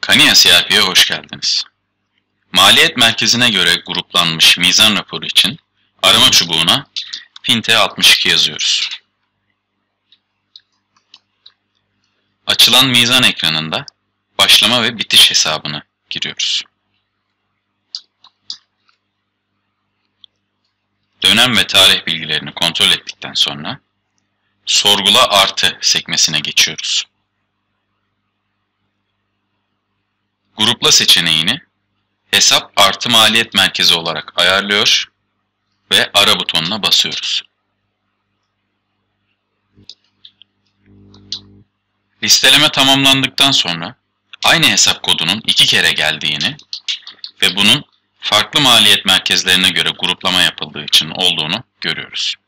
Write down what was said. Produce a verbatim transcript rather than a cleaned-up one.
Kaniya C R P'ye hoş geldiniz. Maliyet merkezine göre gruplanmış mizan raporu için arama çubuğuna Pinte altmış iki yazıyoruz. Açılan mizan ekranında başlama ve bitiş hesabını giriyoruz. Dönem ve tarih bilgilerini kontrol ettikten sonra sorgula artı sekmesine geçiyoruz. Grupla seçeneğini hesap artı maliyet merkezi olarak ayarlıyor ve ara butonuna basıyoruz. Listeleme tamamlandıktan sonra aynı hesap kodunun iki kere geldiğini ve bunun farklı maliyet merkezlerine göre gruplama yapıldığı için olduğunu görüyoruz.